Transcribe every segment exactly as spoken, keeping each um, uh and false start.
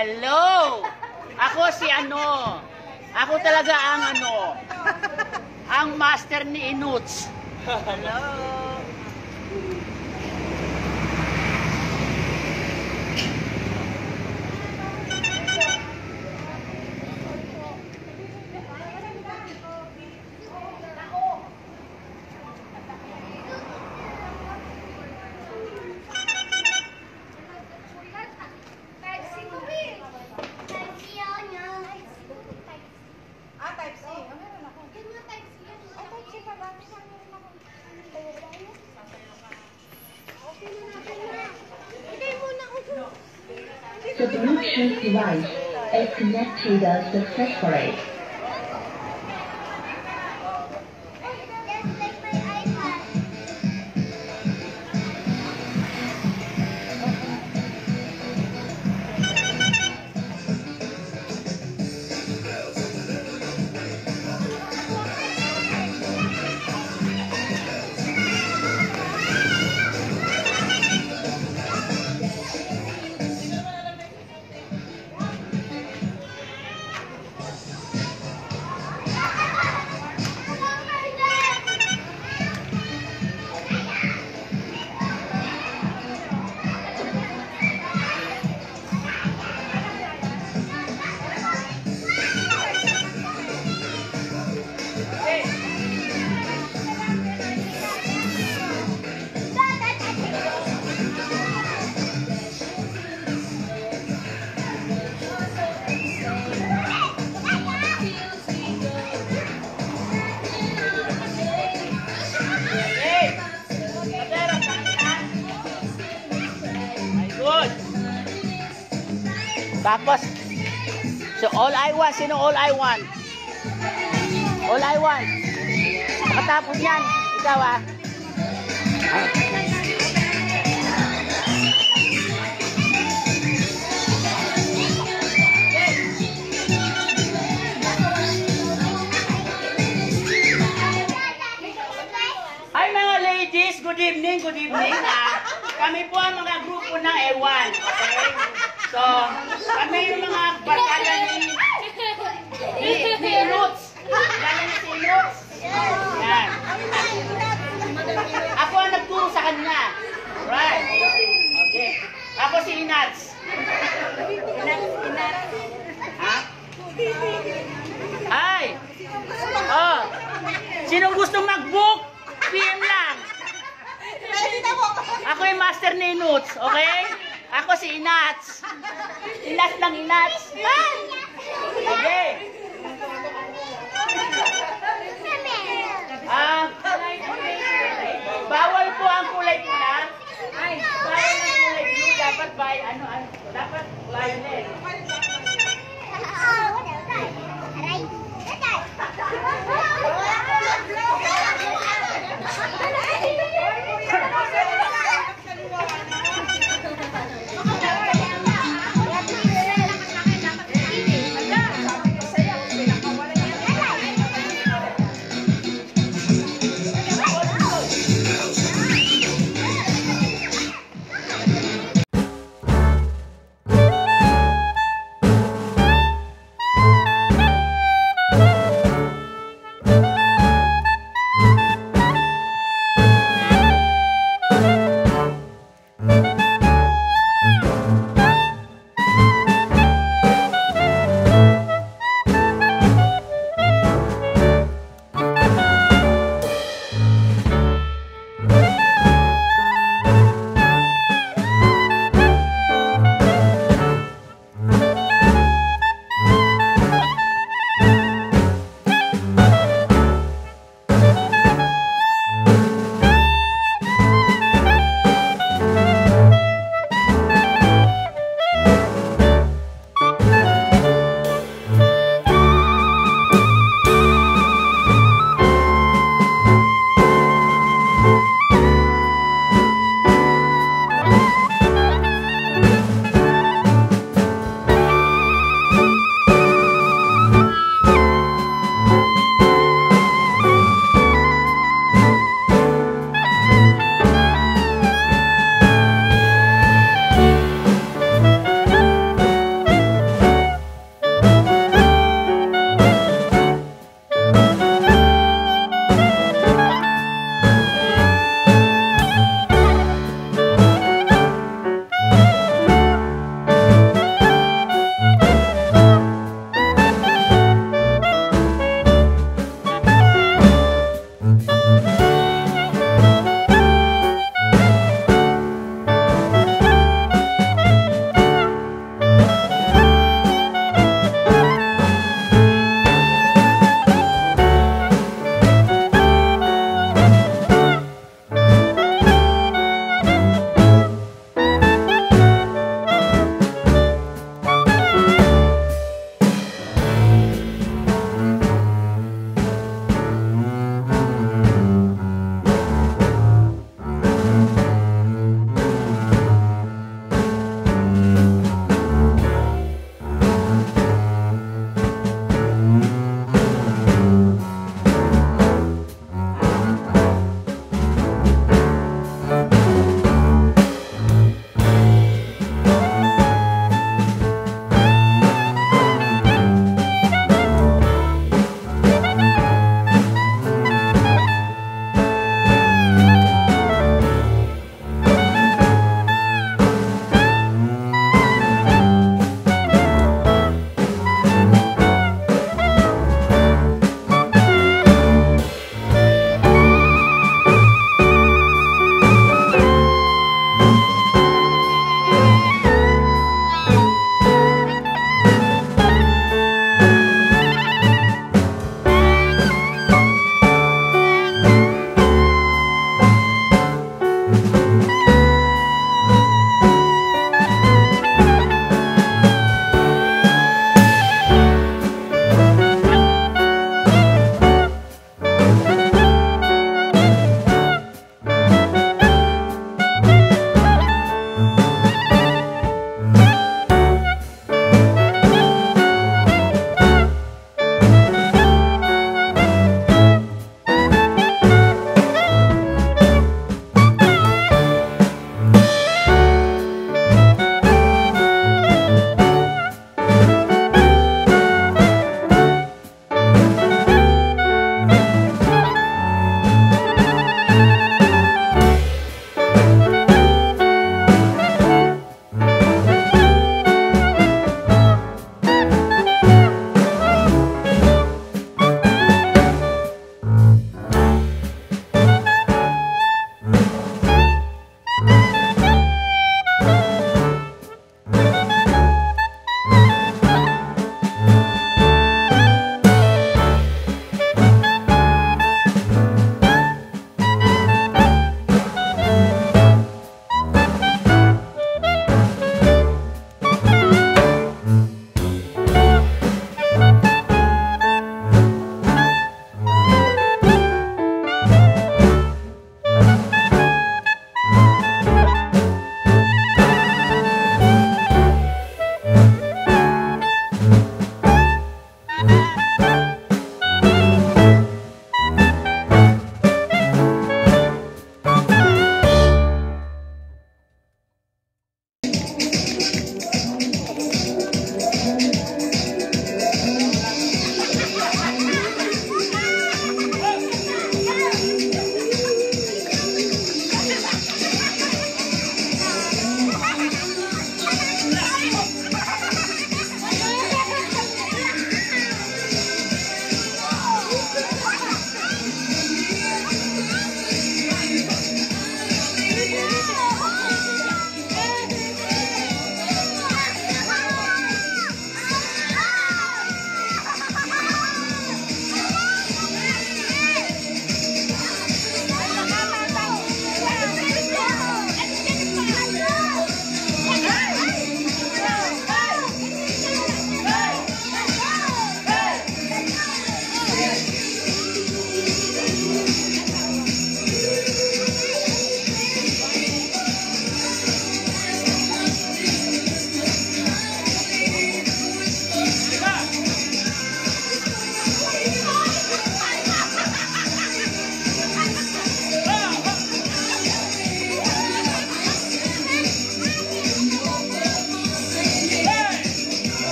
Hello! Ako si ano? Ako talaga ang ano? Ang master ni Inuts. Hello! The Bluetooth device is connected successfully. Tapos, so all I want, sino all I want? All I want. Makatapos yan, ikaw ah. Hi mga ladies, good evening, good evening ah. Kami po ang mga grupo ng Ewan, okay? So, kami yung mga barkada ni ni, ni Roots. Lalo ni si Roots. Yan. Ako ang nagturo sa kanya. Right. Okay. Ako si Inats. Inats, Inats. Ha? Ay! Oh! Sinong gustong mag-book? P M lang. Ako yung master ni Roots, okay? Ako si Inats. Inats lang, Inats. Okay. Ah, bawal po ang kulay pula. Ay, bawal ang kulay blue. Dapat by, ano, ano, dapat violet.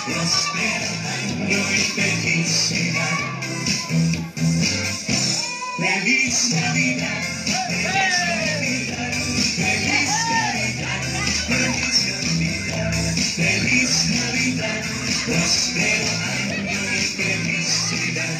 Feliz Navidad, feliz Navidad, feliz Navidad, feliz Navidad, feliz Navidad, próspero año y felicidad.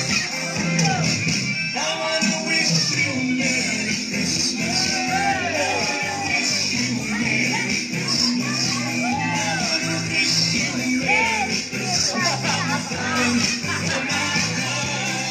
I wanna wish you a Merry Christmas. I wanna wish you a Merry Christmas. I wanna wish you a Merry Christmas from the bottom of my heart.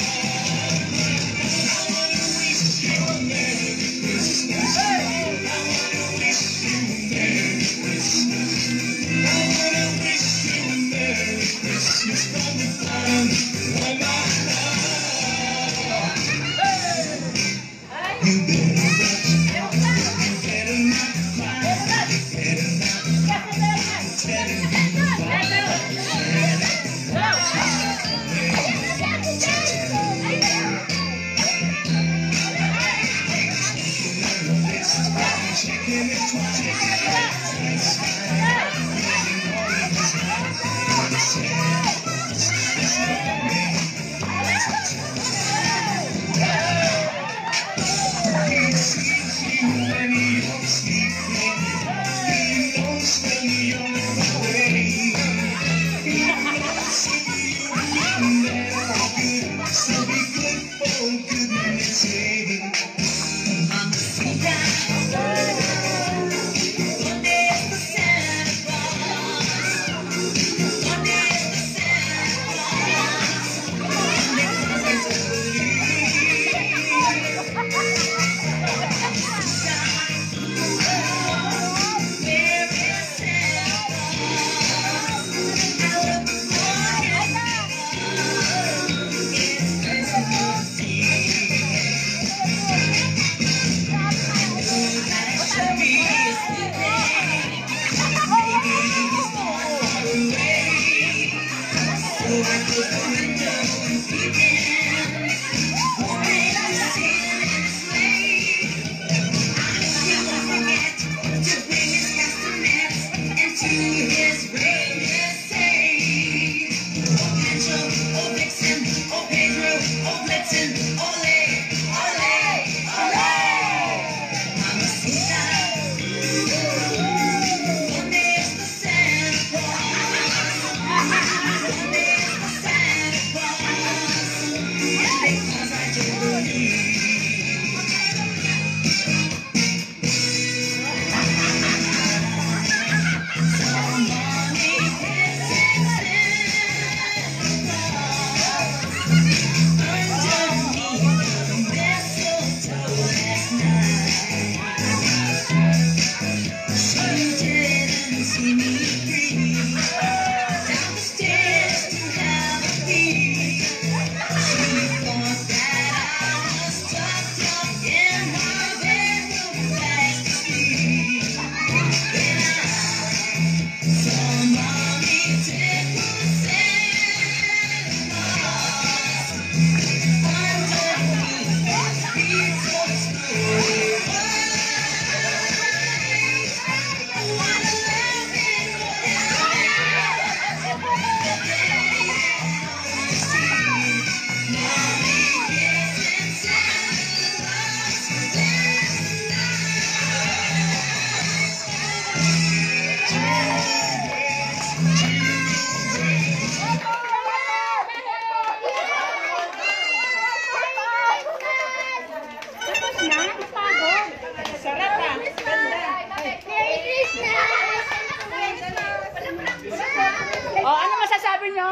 Oh, ano masasabi nyo?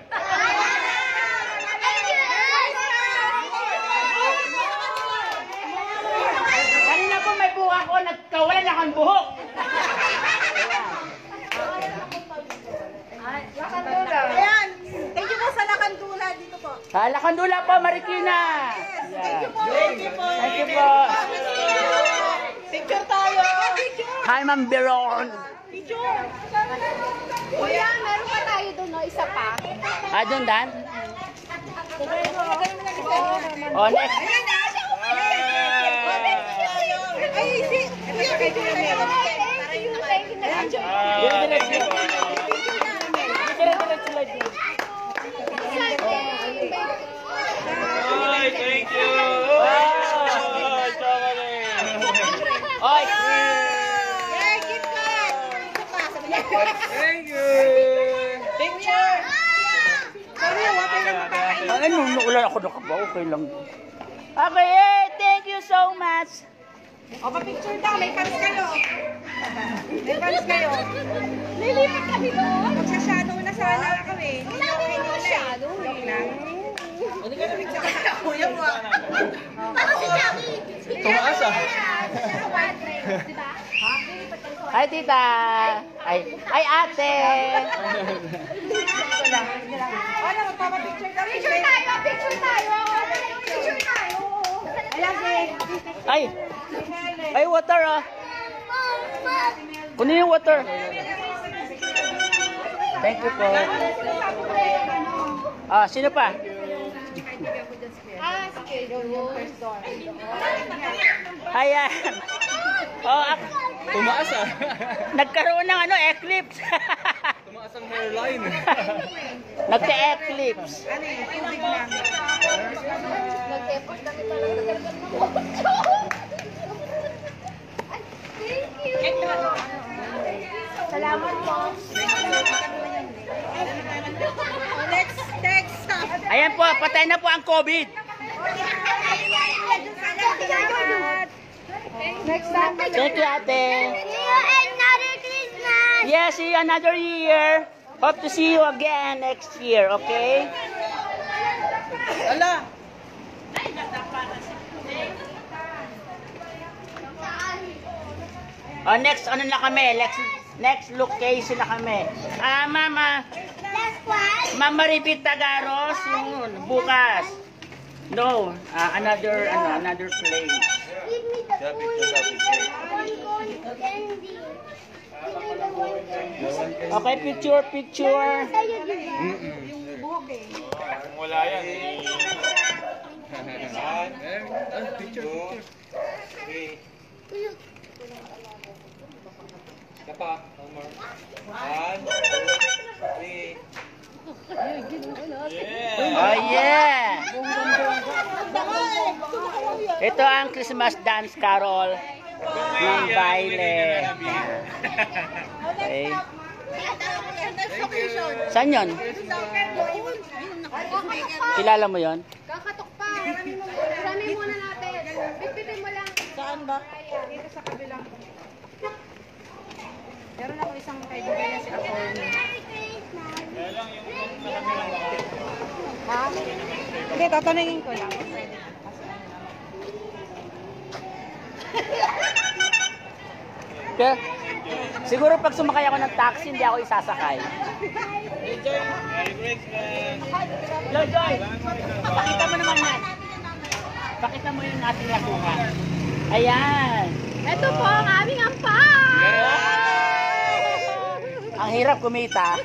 Kanina po may buhok ako, nagkawalan na akong buhok. Ayan, thank you po sa Lakandula dito po. Ah, Lakandula po, Marikina. Thank you po. Thank you po. Thank you po. Picture tayo. Hi, Ma'am Biron. Picture. Kuya, meron pa tayo doon, no? Isa pa. Ah, doon, Dan? Oh, next. Ayan na. Ay, si. Picture tayo. Thank you, thank you na. Dire-diretso. Dire-diretso. live mo. Ay, thank you! Wow! Chocolate! Oy! Yay, gift card! Thank you! Picture! Sorry, water lang makakain. Ay, nung naulan ako nakaba, okay lang. Okay, eh, thank you so much. O, pa-picture daw. May fans kayo. May fans kayo. Lilipat kami doon. Magsashadow na sana kami. Hindi na kayo nila eh. Shadow eh. Joke lang. Hindi ka na picture ka. Kuya mo ah. Ako si Jackie. Tumaas ah. Diba? Hi, tita. Ay, ay, ate. Ito lang. Ito lang. O, na, magpapapicture daw. Picture tayo, picture tayo. Picture tayo. Ayan, Ay, ay, water ah. Kunin yung water. Thank you po. Ah, sino pa? Ah, sige. Yung first door. Ayan. Oh, ak- Tumaas ah. nagkaroon ng ano, eclipse. Tumaas ang hairline. Nagka-eclipse. ano eh, tubig lang. Nag-effort kami talaga. Ay, thank you. Salamat po. O, next, next. Ayan po, patay na po ang COVID. Next time. Thank you, ate. See you another Christmas. Yes, see you another year. Hope to see you again next year, okay? Ala! Oh, next ano na kami? Next next location na kami. Ah, mama. Last one. Mama Repeat Tagaros yun bukas. No, ah, another ano, another place. Give me the one candy. Give me the one candy. Okay, picture, picture. Sa'yo, di ba? Yung buhok eh. Wala yan. Ah, picture, picture. Okay. Kapa, one more. One, two, three. Yeah! Oh yeah. Ito ang Christmas dance carol ng baile. Okay. Saan yun? Kilala mo yon? Kakatok pa. Ramin muna natin. Bitbitin mo lang. Saan ba? Dito sa kabilang. Meron ako isang kaibigan na si Atty. Ha? Hindi, tatanungin ko lang. Okay. Siguro pag sumakay ako ng taxi, hindi ako isasakay. Joy, Joy! Pakita mo naman yan. Pakita mo yung ating lakuhan. Ayan. Ito po ang aming ampay. Ang hirap kumita.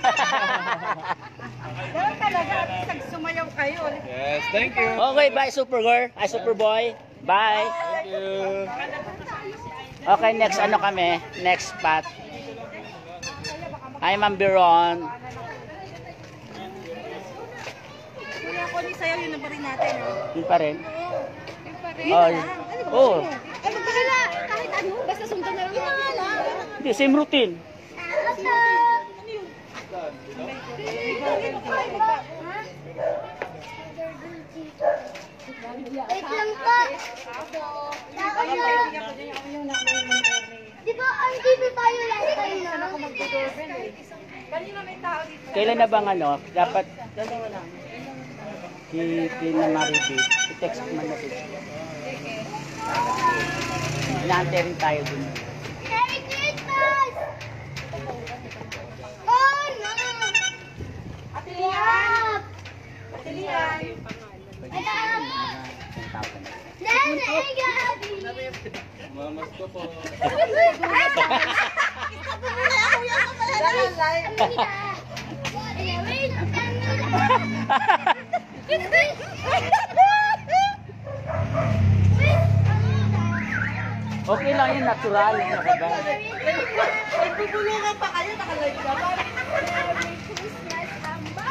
Meron talaga. At least nagsumayaw kayo. Yes, thank you. Okay, bye Supergirl. Ay, Superboy. Bye. Thank you. Okay, next ano kami? Next spot. Hi, Ma'am Biron. Kuya ko ni sayaw yun na ba rin natin? ah? Yun pa rin. Yung pa rin. Oh, oh. Ay, magpakala. Kahit ano, basta sundan na lang natin. Hindi, same routine. Wait lang po. Di ba, ang T V tayo lang tayo na? Kanina may tao dito. Kailan na bang ano? Dapat dalawa lang. I-pinamaribi. I-text man na siya. Inaantay rin tayo dun. Merry Christmas! Oh, no! Ate Lian! Ate Lian! Nene, gabi! Mamas ko po. Dahan live. Okay lang yun, natural. Ano ka ba? Nagbubulungan pa kayo, nakalive ka ba? Merry Christmas, Amba!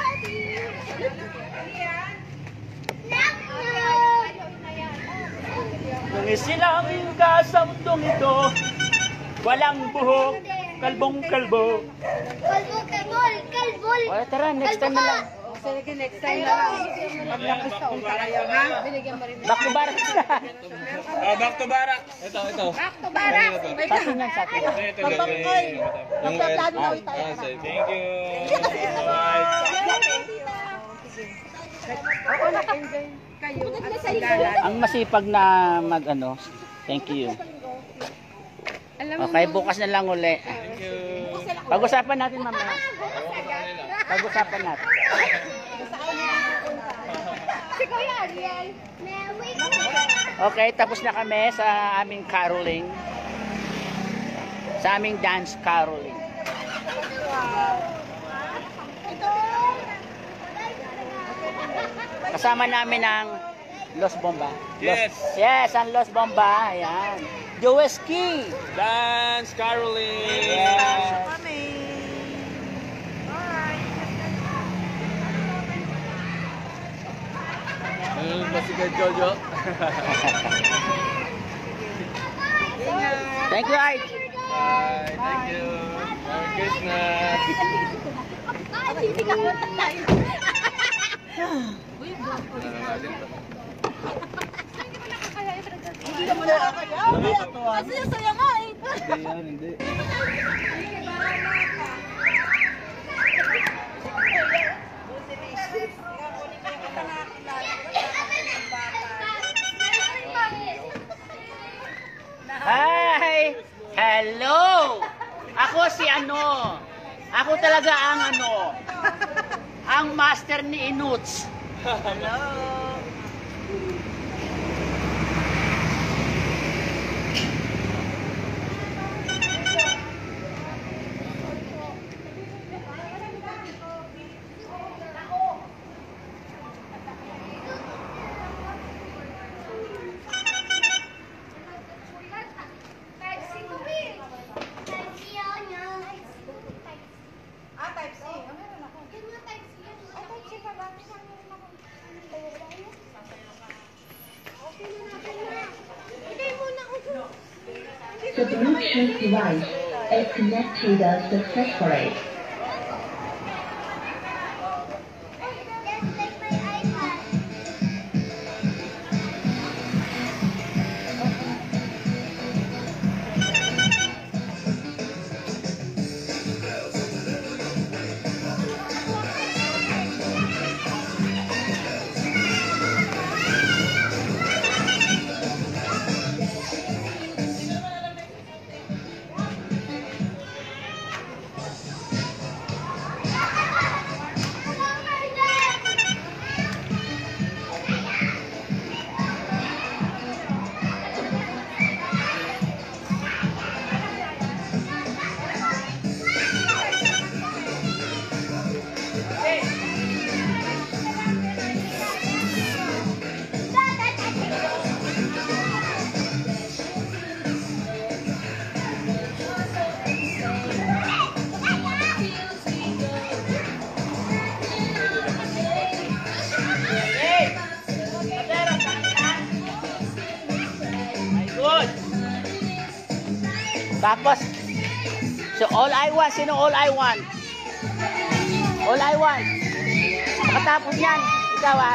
Isilangin ka sa mundong ito, walang buhok, kalbong-kalbo. Kalbo, kalbol, kalbol. O, tara, next time na lang. Sige, next time na lang. Maglakos ka kung kaya, ha? Binigyan mo rin. Back to barak na. Ah, back to barak. Ito, ito. Back to barak. Sa akin yan, sa akin. Ito, ito. Yung Magpaplano na ulit Ah, tayo. say thank you. Bye. Oo, nag-enjoy kayo. At sigalan. Ang masipag na mag ano, thank you. Okay, bukas na lang uli. Thank you. Pag-usapan natin mamaya. Pag-usapan natin. Si Kuya Ariel. Merry Okay, tapos na kami sa aming caroling. Sa aming dance caroling. Kasama namin ang Los Bomba. Los, Yes. Yes, ang Los Bomba. Ayan. Joeski. Dance caroling. Yes. Kami. Ano ba si Kuya Jojo? Thank you, Ike. Bye. Thank you. Merry Christmas. Hindi ka mo tayo. Hindi ka mo nakakaya. Kasi yung saya nga eh. Hindi yan, hindi. Hi! Hello! Ako si ano? Ako talaga ang ano? Ang master ni Inuts. Ah, type C. Ah, meron ako. The Bluetooth device is connected successfully. Hey! Patero, kanan. Ay, good. Tapos, so all I want, sino all I want? All I want. Makatapos yan. Ikaw ah.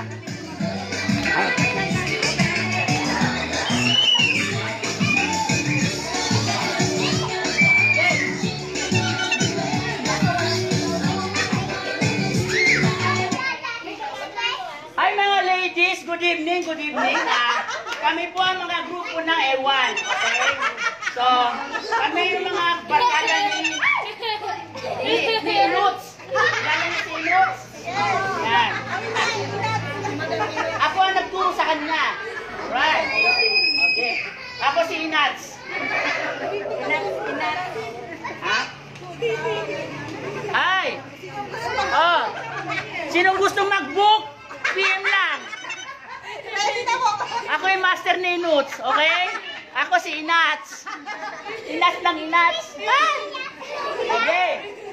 Hi mga ladies, good evening, good evening. Ah, kami po ang mga grupo ng Ewan. Okay? So, kami yung mga barkada ni ni, ni Roots. Lalo na si Roots. Yan. Ako ang nagturo sa kanya. Right. Okay. Ako si Inats. Ha? Hi. Oh. Sinong gustong mag-book? P M lang. Ako yung master ni Nuts, okay? Ako si Inats. Inats lang Inats. Ah! Okay.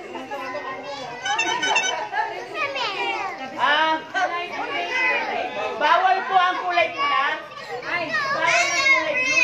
Ah, bawal po ang kulay pula. Ay, bawal ang kulay blue.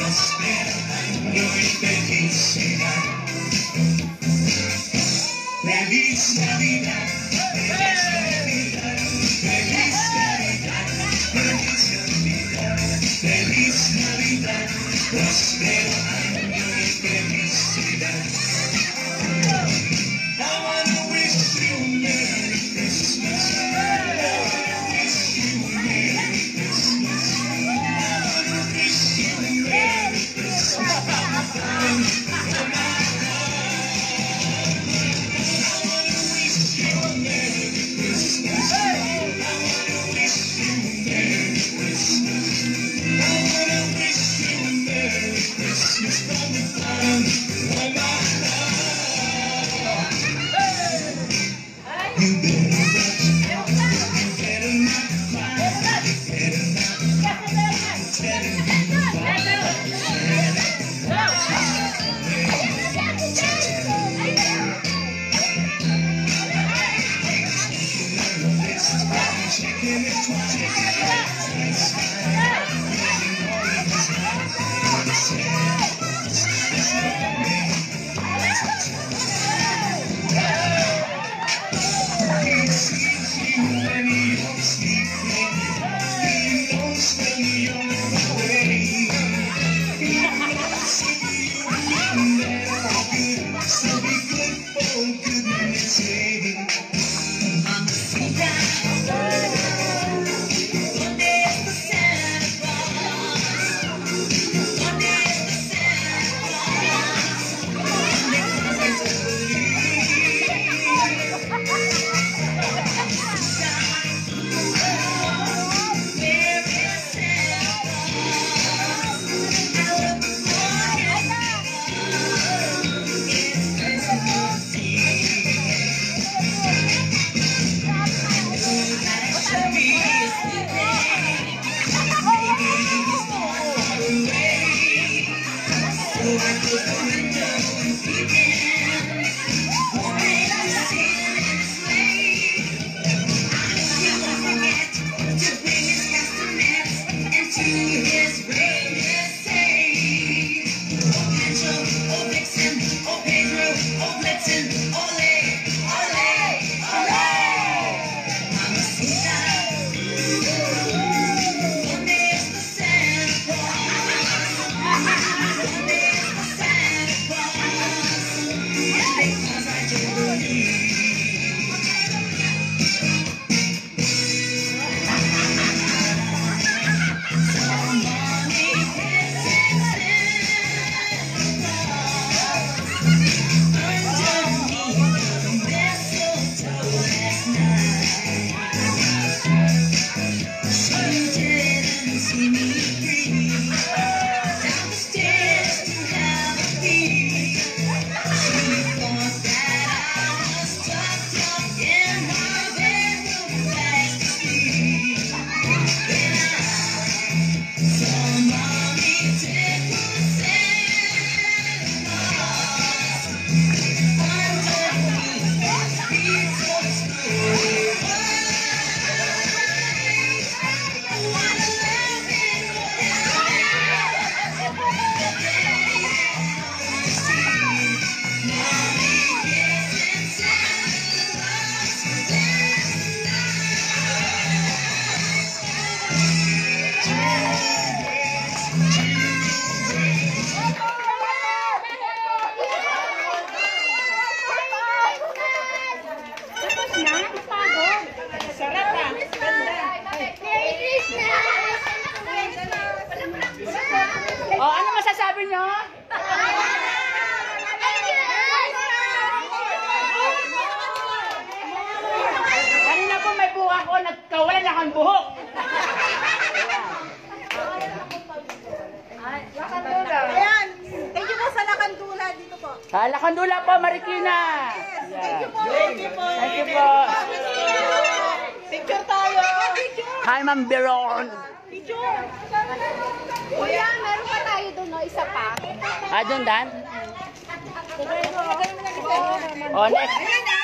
Feliz Navidad, feliz Navidad, feliz Navidad, feliz Navidad, feliz Navidad, próspero año y felicidad. I wanna wish you a Merry Christmas. I wanna wish you a Merry Christmas. I wanna wish you a Merry Christmas from the bottom of my heart. I wanna wish you a Merry Christmas. I wanna wish you a Merry Christmas. I wanna wish you a Merry Christmas from the bottom of my heart. You better watch out. You better not cry. You better not cry. You better not chicken and so be good for goodness sake. Oh, ano masasabi nyo? Kanina po may buhok ako, nagkawalan na akong buhok. Ayan. Thank you po sa Lakandula dito po. Ah, Lakandula po, Marikina. Thank you po. Thank you po. Thank you po. Picture tayo. Picture. Hi, Ma'am Biron. Picture. Kuya, meron pa tayo doon, no? Isa pa. Ah, doon, Dan? Oh, next. Ayan na.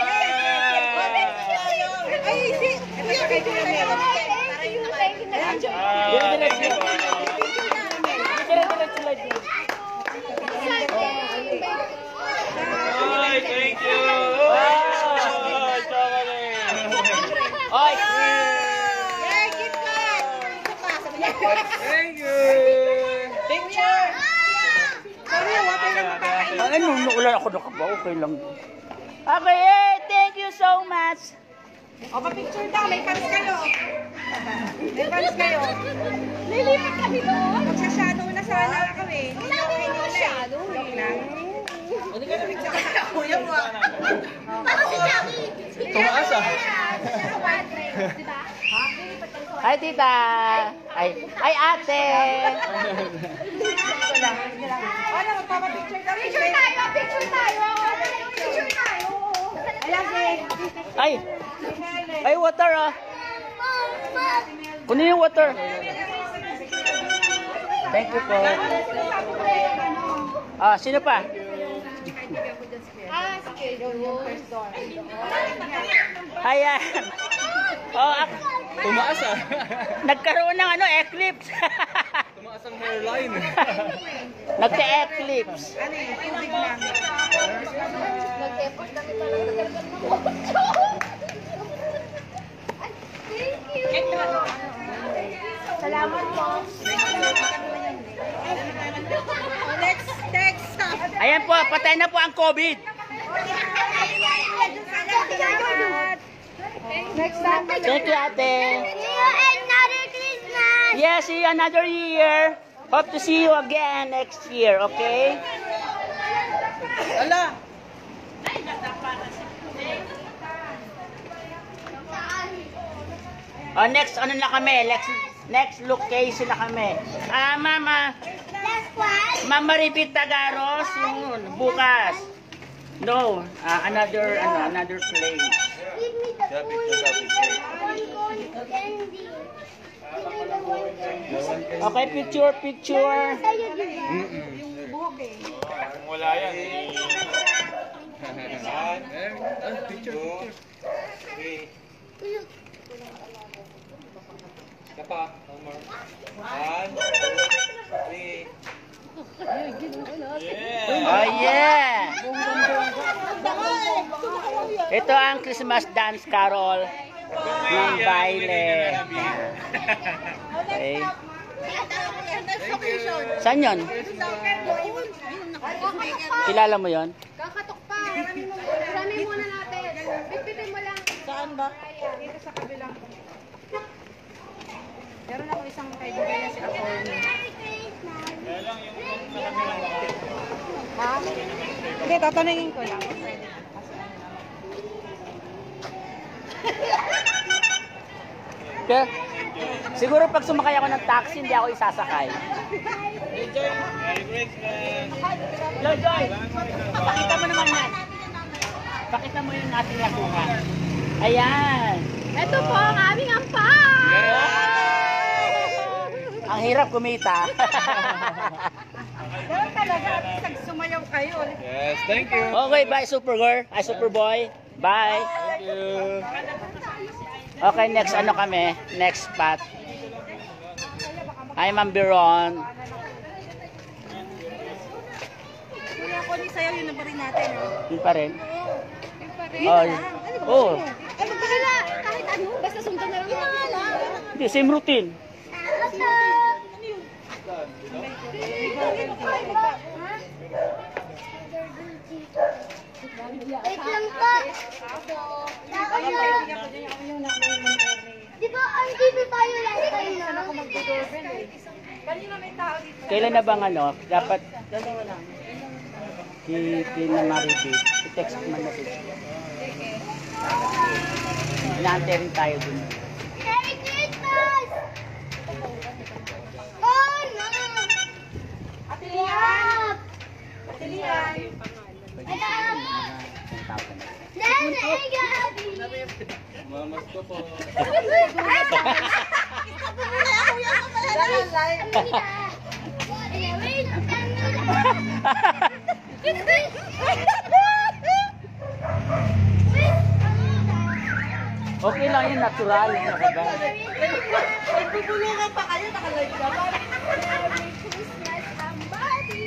Ay, si. Kuya, picture tayo. Thank you. Thank you. Dire-diretso. Dire-diretso. Thank you. Picture! Sorry, water lang mapakain. Ay, nung naulan ako nakaba, okay lang. Okay, eh, thank you so much. O, pa-picture daw. May fans kayo. May fans kayo. Lilipat kami doon. Magsha-shadow na sana kami. Hindi na okay nila eh. Joke lang. Hindi ka na-picture ka sa kuya mo ah. Tumaas ah. Hi, tita. Ay, ay, ate. Ito lang. Ito lang. O, na, magpapapicture kami. Picture tayo. Picture tayo. Picture tayo. Alam, eh. Ay, ay, water ah. Kunin yung water. Thank you po. Ah, sino pa? Ah, sige. Yung first door. Ayan. Oh, ak- Tumaas ah. nagkaroon ng ano, eclipse. Tumaas ang hairline. Nagka-eclipse. Ano eh, tubig lang. Nag-effort kami talaga. Salamat po. Next, next. Ayan po, patay na po ang COVID. Next time. Thank you, ate. See you another Christmas! Yes, see you another year. Hope to see you again next year, okay? Ala. Oh, next ano na kami? Next next location na kami. Ah, mama. Last one! Mama Repeat Tagaros yun bukas. No, ah, another ano, another place. Give me the Yeah, cool picture, yeah, one cone candy. Give me the one candy. Okay, picture, picture. Sa'yo, di ba? Yung buhok eh. Wala yan. Ah, picture, picture. Okay. Isa pa. One more. One, two, three. Yeah. Oh yeah. Ito ang Christmas dance carol ng baile. Okay. Saan yun? Kilala mo yon? Kakatok pa. Ramin muna natin. Bitbitin mo lang. Saan ba? Dito sa kabilang. Meron ako isang kaibigan na si Atty. Ha? Hindi, tatanungin ko lang. Okay. Siguro pag sumakay ako ng taxi, hindi ako isasakay. Enjoy. Merry Christmas. Joy, Joy! Pakita mo naman yan. Pakita mo yung ating nakuha. Ayan. Ito po ang aming ampay! Ang hirap kumita. Meron talaga. At least nagsumayaw kayo. Yes, thank you. Okay, bye Supergirl. Ay, Superboy. Bye. Thank you. Okay, next ano kami? Next spot. Hi, Ma'am Biron. Kuya ko ni sayaw yun na ba rin natin? ah? Yun pa rin. Yung pa rin. Oh, Ano ba? oh. Ay, magpakala. Kahit ano, basta sundan na lang natin. Hindi, same routine. Wait lang po. Tapos na. Di ba, andito tayo last time na? Kanina may tao dito. Kailan na bang ano? Dapat dalawa lang. Si Tina Maribel. I-text man na siya. Inaantay rin tayo dun. Merry Christmas! Oh, no! Ate Lian! Stop! Ate Lian! Stop! Nene, Gabi! Mamas ko po. Wait, Okay lang yun, natural. Ano ka ba? Nagpupulungan pa kayo, nakalive ka ba? Merry Christmas, somebody!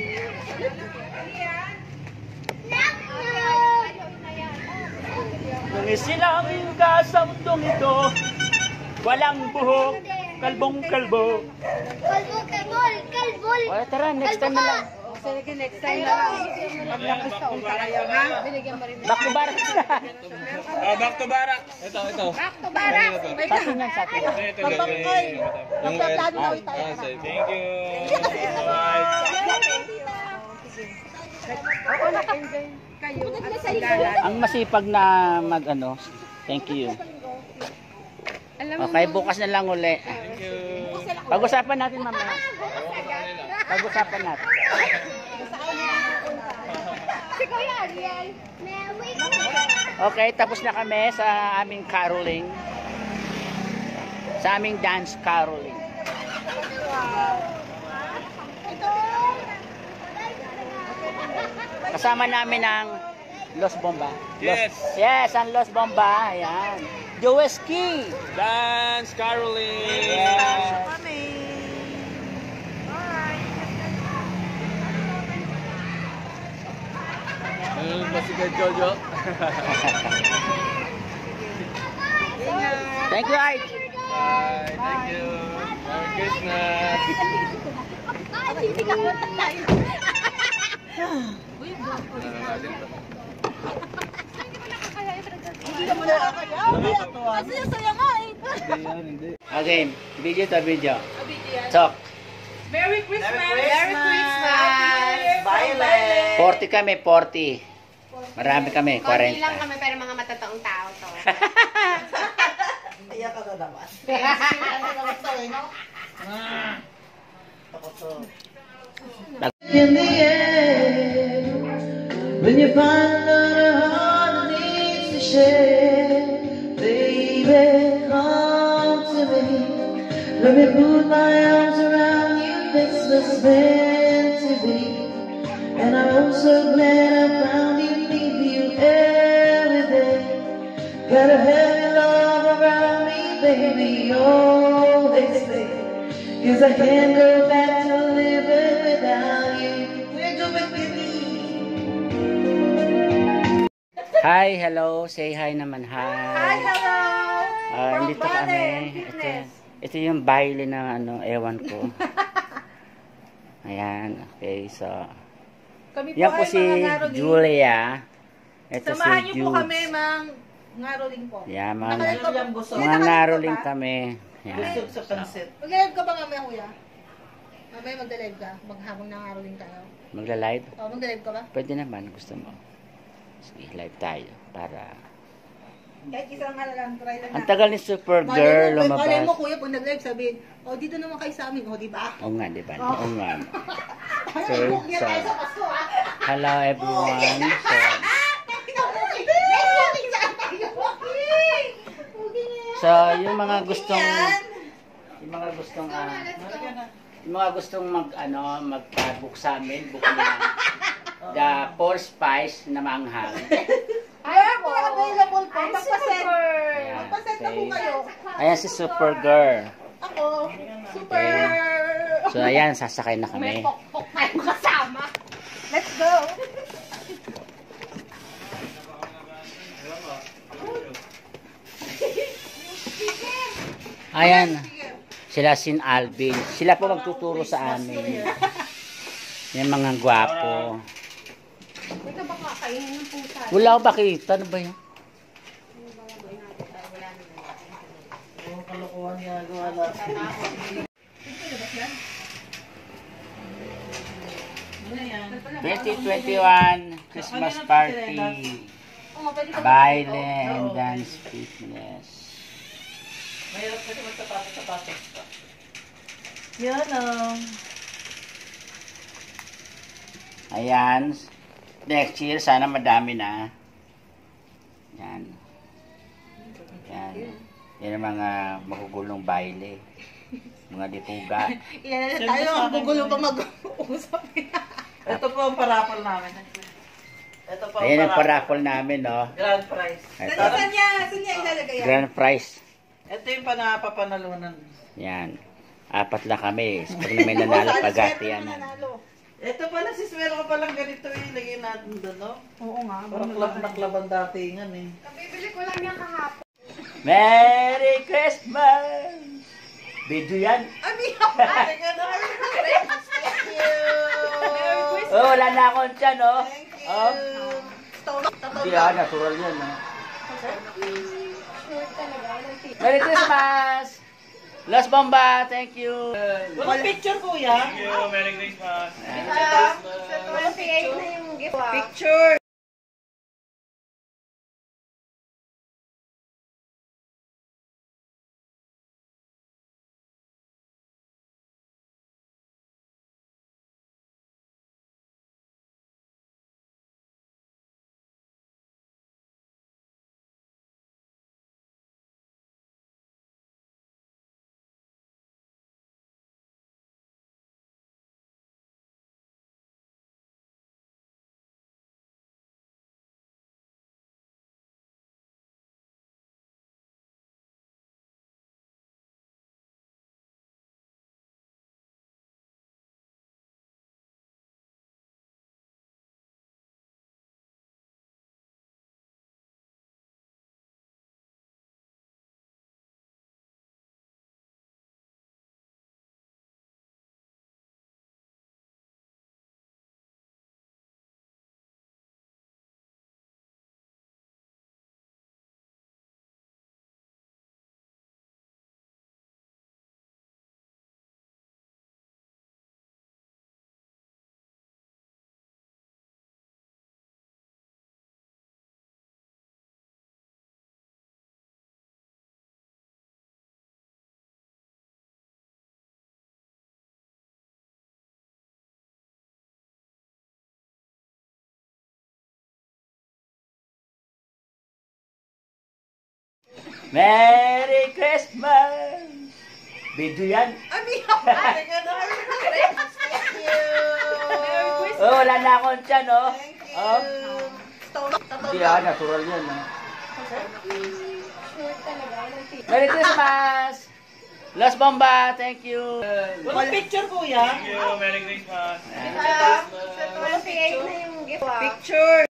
Nung isilang ka sa mundong ito, walang buhok, Kalbong kalbo. Kalbo, kalbol, kalbol. O, tara, next time na lang. Sige, next time na lang. Maglakos ka unta kayo, ha? Binigyan mo rin. Back to barak na. Ah, back to barak. Ito, ito. Back to barak. Sa akin yan, sa akin. Ito, ito. Pampangkay. Magpaplano na ulit tayo. Thank you. Bye. Oo, nag-enjoy kayo. At sigalan. Ang masipag na mag ano, thank you. Okay, bukas na lang uli. Thank you. Pag-usapan natin mamaya. Pag-usapan natin. Si Kuya Ariel. Okay, tapos na kami sa aming caroling. Sa aming dance caroling. Kasama namin ang Los Bomba. Los, Yes. Yes, ang Los Bomba. Ayan. Joeski. Dance caroling. Yes. Ano ba si Jojo? Thank you, Ike. Bye. Thank you. Merry Christmas. Hindi ka mo tayo. Kasi saya nga eh. Okay, video to video. Talk. Merry Christmas! Merry Christmas! Violet! forty kami, forty. Marami kami, Konti lang forty. kami pero mga matataong tao to. Iyak ka na naman. Ano naman sa'yo, no? Ako to. In the end, when you find another heart that needs to share, baby, come to me. Let me put my arms around you, this was meant to be. And I'm so glad I found you, need you every day. Gotta have your love around me, baby, always stay. Cause I can't go back to living without you. We're doing baby. Hi, hello. Say hi naman. Hi. Hi, hello! Ah, dito kami. Ito, ito yung baile ng ano, ewan ko. Ayan, okay. So, Kami po yan po ay si mga ngaroling. Julia. Ito Samahan si niyo po Jules. kami, mang ngaroling po. Yan, mga, Nakalive ka ba? Yung gusto. mga naroling kami. Yan. Busog sa pansit. Mag-live ka ba mamaya, kuya? Mamaya mag-live ka? Maghabang na ngaroling tayo. Magla-live? O, mag-live ka ba? Pwede naman, gusto mo. Sige, live tayo. Para... Kahit isang nga lang, try lang Ang na. tagal ni Supergirl Malay mo, malay mo, lumabas. kuya, pag nag-live, sabihin, o, dito naman kayo sa amin, o, di ba? Oo nga, di ba? Oo nga. Ay, So, bukya so, tayo sa Pasko, ha? hello everyone. So, so yung mga gustong yung mga gustong ah, yung mga gustong mag ano magpa-book sa amin, book na the four spice na manghang. Ay, po, available po. I'm Magpa-send. Ayan, Magpa-send na po okay. kayo. Ayan si Supergirl. Ako, super... So ayan, sasakay na kami. Pok-pok tayong kasama. Let's go! Ayan. Sila sin Alvin. Sila po magtuturo sa amin. Yung mga gwapo. Ito ba kakainin ng pusa? Wala ko bakita. Ano ba yun? Yung kalokohan niya, gawa twenty twenty-one Christmas party. Baile and dance fitness. Mayroon kasi magsapatos-sapatos pa. Yan o. Ayan. Next year, sana madami na. Yan. Yan. Yan ang mga magugulong baile. Mga dipuga. Iyan na tayo, ang gugulo pa mag-uusap. Ito po ang parapol namin. Ito po ang Ayan ang parapol. parapol namin, no? Grand prize. Ito. Saan niya? Saan niya ilalagay yan? Grand prize. Ito yung panapapanalunan. Yan. Apat lang kami. Pag na may nanalo, pagatian na. Ito pala, sis, meron ka palang ganito eh. Lagyan natin doon, no? Oo nga. Parang club na club ang datingan eh. Kabibili ko lang yan kahapon. Merry Christmas! Video yan. Abi, thank you. Oh, wala na akong tiyan, oh. Thank you. Oh. Stone. Hindi ah, natural yan, oh. Merry Christmas! Las Bomba, thank you. Walang picture, kuya. Thank you. Merry Christmas. Walang picture. Na yung gift. Picture. Merry Christmas! Video yan. Abi, thank you. Oh, wala na akong tiyan, oh. Thank you. Oh. Stone. Hindi ah, natural yan, oh. Merry Christmas! Las Bomba, thank you. Walang picture, kuya. Thank you. Merry Christmas. Walang picture. Na yung gift. Picture.